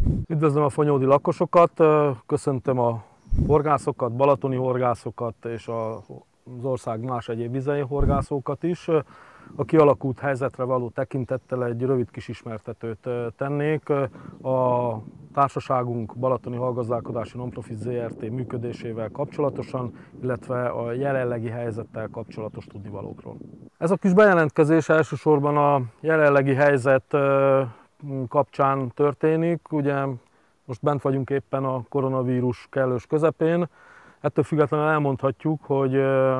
Üdvözlöm a fonyódi lakosokat, köszöntöm a horgászokat, balatoni horgászokat és az ország más egyéb vizei horgászókat is. A kialakult helyzetre való tekintettel egy rövid kis ismertetőt tennék. A társaságunk Balatoni Halgazdálkodási Non-Profit Zrt. Működésével kapcsolatosan, illetve a jelenlegi helyzettel kapcsolatos tudnivalókról. Ez a kis bejelentkezés elsősorban a jelenlegi helyzet kapcsán történik. Ugye most bent vagyunk éppen a koronavírus kellős közepén. Ettől függetlenül elmondhatjuk, hogy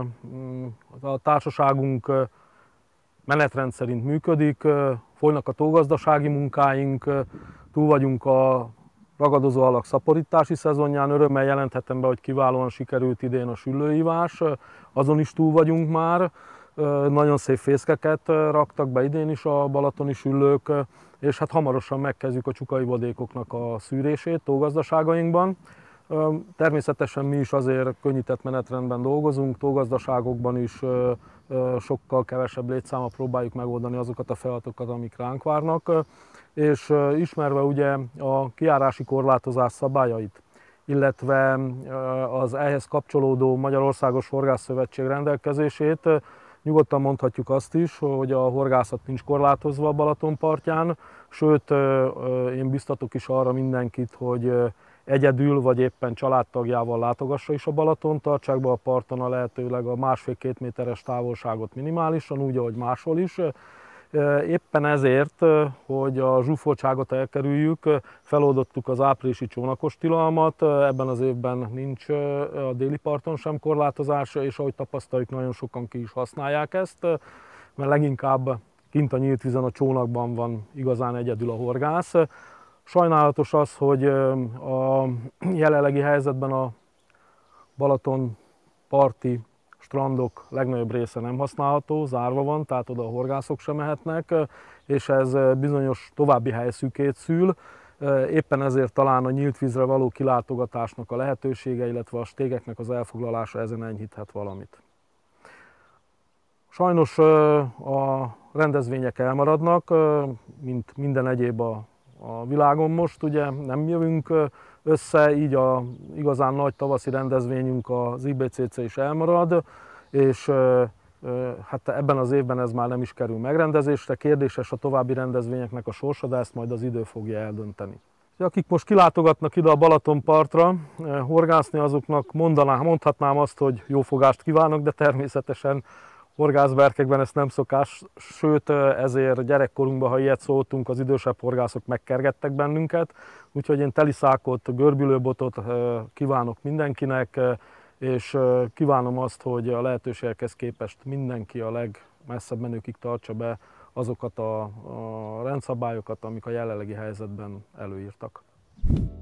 a társaságunk menetrend szerint működik, folynak a tógazdasági munkáink, túl vagyunk a ragadozó halak szaporítási szezonján. Örömmel jelenthetem be, hogy kiválóan sikerült idén a süllőívás, azon is túl vagyunk már. Nagyon szép fészkeket raktak be idén is a balatoni süllők, és hát hamarosan megkezdjük a csukai vadékoknak a szűrését tógazdaságainkban. Természetesen mi is azért könnyített menetrendben dolgozunk, tógazdaságokban is sokkal kevesebb létszámmal próbáljuk megoldani azokat a feladatokat, amik ránk várnak, és ismerve ugye a kijárási korlátozás szabályait, illetve az ehhez kapcsolódó Magyarországos Horgászszövetség rendelkezését, nyugodtan mondhatjuk azt is, hogy a horgászat nincs korlátozva a Balaton partján, sőt, én biztatok is arra mindenkit, hogy egyedül vagy éppen családtagjával látogassa is a Balaton, tartsák be a parton a lehetőleg a 1,5-2 méteres távolságot minimálisan, úgy, ahogy máshol is. Éppen ezért, hogy a zsúfoltságot elkerüljük, feloldottuk az áprilisi csónakos tilalmat, ebben az évben nincs a déli parton sem korlátozás, és ahogy tapasztaljuk, nagyon sokan ki is használják ezt, mert leginkább kint a nyílt vízen, a csónakban van igazán egyedül a horgász. Sajnálatos az, hogy a jelenlegi helyzetben a Balaton parti strandok legnagyobb része nem használható, zárva van, tehát oda a horgászok sem mehetnek, és ez bizonyos további helyszűkét szül. Éppen ezért talán a nyílt vízre való kilátogatásnak a lehetősége, illetve a stégeknek az elfoglalása ezen enyhíthet valamit. Sajnos a rendezvények elmaradnak, mint minden egyéb a világon most, ugye nem jövünk össze, így a igazán nagy tavaszi rendezvényünk, az IBCC is elmarad, és hát ebben az évben ez már nem is kerül megrendezésre. Kérdéses a további rendezvényeknek a sorsa, de ezt majd az idő fogja eldönteni. Akik most kilátogatnak ide a Balatonpartra horgászni, azoknak mondhatnám azt, hogy jó fogást kívánok, de természetesen horgászberkekben ez nem szokás, sőt ezért gyerekkorunkban, ha ilyet szóltunk, az idősebb horgászok megkergettek bennünket. Úgyhogy én teliszákot, görbülőbotot kívánok mindenkinek, és kívánom azt, hogy a lehetőségekhez képest mindenki a legmesszebb menőkig tartsa be azokat a rendszabályokat, amik a jelenlegi helyzetben előírtak.